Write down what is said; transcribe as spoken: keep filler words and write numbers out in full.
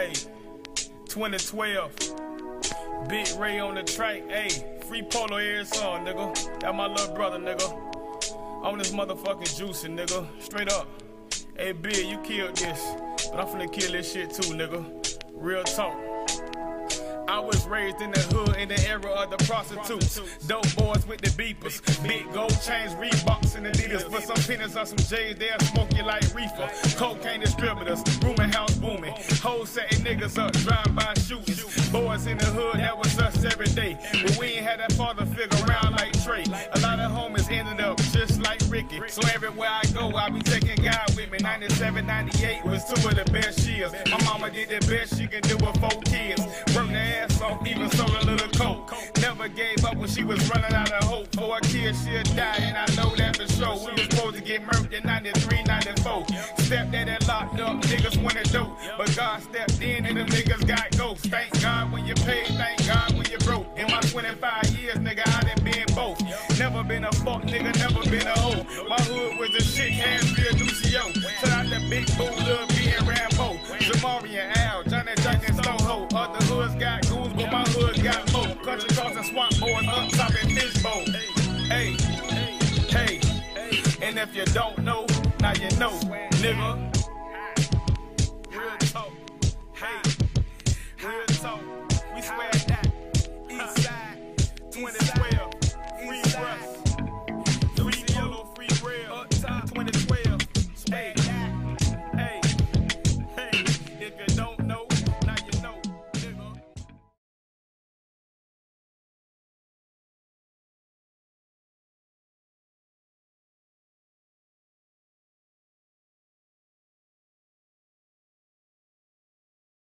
Hey, twenty twelve, Big Ray on the track. Hey, free Polo every song, nigga. That my little brother, nigga. On this motherfucking juicing, nigga. Straight up. Hey, Big, you killed this, but I'm finna kill this shit too, nigga. Real talk. I was raised in the hood in the era of the prostitutes. Dope boys with the beepers. Big gold chains, Reeboks and Adidas. But some pennies on some J's, they'll smoke you like reefer. Cocaine distributors, rooming house booming. Hoes setting niggas up, drive-by shootings. Boys in the hood, that was us every day. But we ain't had that father figure around like Trey. A lot of homies ended up just like Ricky. So everywhere I go, I be taking God with me. ninety-seven, ninety-eight was two of the best years. My mama did the best she could do with four kids. Worked the ass off, even sold a little coke. Never gave up when she was running out of hope. For a kid, she'll die, and I know that for sure. We was supposed to get murked in ninety-three, ninety-four. Stepped in and locked up, niggas wanted dope. But God stepped in and them niggas got ghosts. Thank God when you paid, thank God when you broke. In my twenty-five years, nigga, I done been both. Never been a fuck, nigga, never been a hoe. My hood was the shit, Hansfield, Lucio. Shout out the Big Bull, Lil B and Rambo. Jamari and Al, Johnny Jack and Soho. Other hoods got goons, but my hood got more. Country cross and swamp boys up top in fishbowl. Hey, hey, and if you don't know, now you know, nigga.